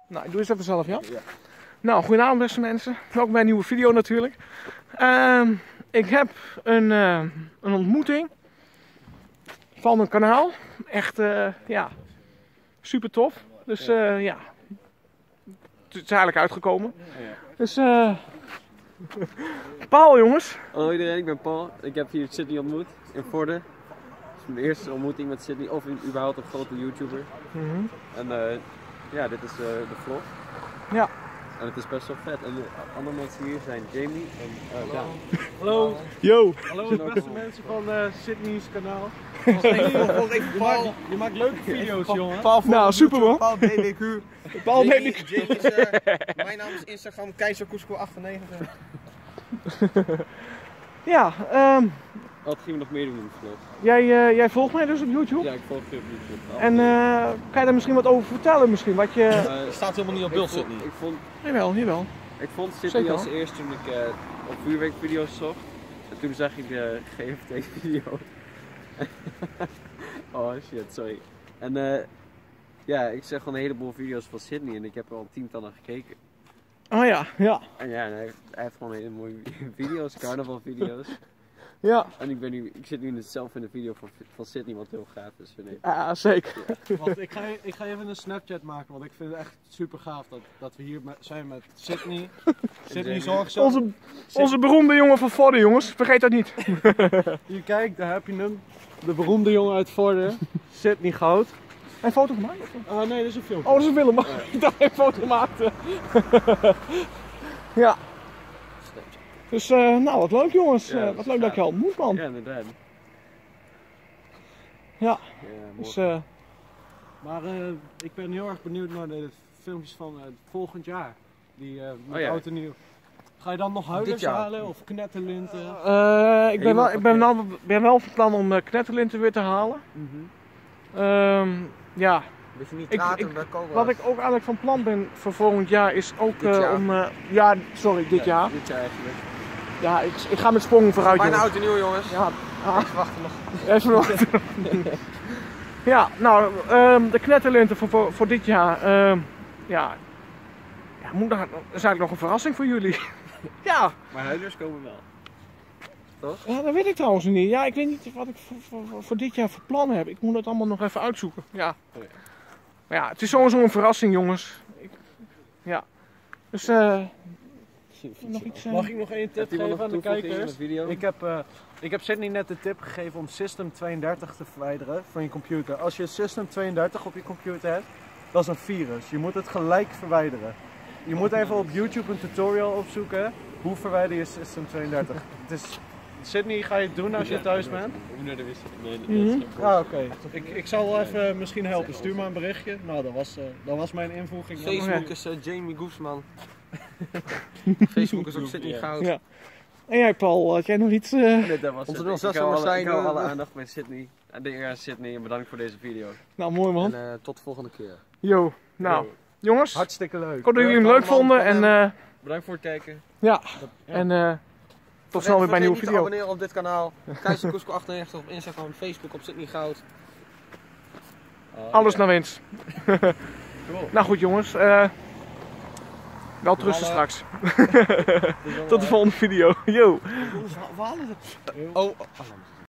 Nou, ik doe eens even zelf, ja? Ja. Nou, goedenavond beste mensen. Welkom bij een nieuwe video natuurlijk. Ik heb een ontmoeting van mijn kanaal. Echt, ja, super tof. Dus ja, het is eigenlijk uitgekomen. Ja. Dus, Paul jongens. Hallo iedereen, ik ben Paul. Ik heb hier Sydney ontmoet in Vorden. Het is mijn eerste ontmoeting met Sydney, of überhaupt een grote YouTuber. En ja, dit is de vlog. Ja. En het is best wel vet. En de andere mensen hier zijn Jamie en Daan. Hallo. Yo. Hallo beste mensen van Sydney's kanaal. Je maakt leuke video's, jongen. Nou, super man. Paul BBQ. Paul Jamie BBQ. is, mijn naam is Instagram keizerkoesko98. Ja, Wat gingen we nog meer doen in de vlog? jij volgt mij dus op YouTube. Ja, ik volg je op YouTube. En kan je daar misschien wat over vertellen misschien? Wat je... Er staat helemaal niet op beeld, Sydney. Jawel. Ik vond Zeker Sydney wel. als eerste toen ik op vuurwerkvideo's zocht. En toen zag ik de GFT-video. Oh shit, sorry. En ja, ik zag gewoon een heleboel video's van Sydney en ik heb er al tientallen gekeken. Oh ja. En ja, hij heeft gewoon hele mooie video's, carnavalvideo's. Ja. En ik zit nu zelf in de video van Sydney, wat heel gaaf is, vind ik. Ja, zeker. Wacht, ik ga even een Snapchat maken, want ik vind het echt super gaaf dat we hier zijn met Sydney. Sydney zorgzaam. Onze beroemde jongen van Vorden, jongens. Vergeet dat niet. Hier kijk, daar heb je hem. De beroemde jongen uit Vorden. Sydney Goud. Een foto gemaakt? Ah nee, dat is een filmpje. Oh, dat is een film. Ik dacht hij een foto maakte. Ja. Dus, nou, wat leuk jongens. Ja, Wat leuk dat je al ontmoet, man. Ja, inderdaad. Ja. Ja, Dus, mooi. Maar ik ben heel erg benieuwd naar de filmpjes van volgend jaar. Die met ja. oud en nieuw. Ga je dan nog huilers jaar. halen of knetterlinten? ik ben wel van plan om knetterlinten weer te halen. Ja. Beetje niet Ik- praten bij Cobra. Wat ik ook eigenlijk van plan ben voor volgend jaar is ook Dit jaar. om... dit jaar. Dit jaar eigenlijk. Ja, ik ga met sprongen vooruit, Bijna jongens. oud en nieuw, jongens. Ja, Ik wacht er nog. even wachten. Ja, nou, de knetterlinten voor dit jaar. Ja, dat is eigenlijk nog een verrassing voor jullie. Ja, Maar huilers komen wel. ja, dat weet ik trouwens niet. Ja, ik weet niet wat ik voor dit jaar voor plannen heb. Ik moet het allemaal nog even uitzoeken. Ja. Oh ja. Maar ja, het is sowieso een verrassing, jongens. Ja. Dus, nog iets... Mag ik nog één tip Heeft iemand geven aan nog de toevoegingen in kijkers? de video? Ik heb Sydney net de tip gegeven om System32 te verwijderen van je computer. Als je System32 op je computer hebt, dat is een virus. Je moet het gelijk verwijderen. Je moet even op YouTube een tutorial opzoeken. Hoe verwijder je System32? Sydney, ga je het doen als je thuis bent? Hoe naar de wc? Nee, dat is geen Ah, oké. Ik zal wel even misschien helpen. Stuur maar een berichtje. Nou, dat was mijn invoeging. Facebook is Jamie Goefsman. Facebook is ook Sydney Goud. Ja. En jij Paul, had jij nog iets... Nee, dat was Onze het. 06 Ik hou nummers zijn, ik hou alle aandacht bij Sydney. En de eer aan Sydney en bedankt voor deze video. Nou, mooi man. En tot de volgende keer. Yo, nou, jongens. Hartstikke leuk. Ik hoop dat jullie hem leuk vonden en Bedankt voor het kijken. ja, en tot snel weer bij een nieuwe Vergeet niet te video. abonneren op dit kanaal. keizerkoesko98 op Instagram, Facebook, op Sydney Goud. Alles naar wens. Nou goed jongens, wel trusten straks. Tot de volgende video. Yo. Oh,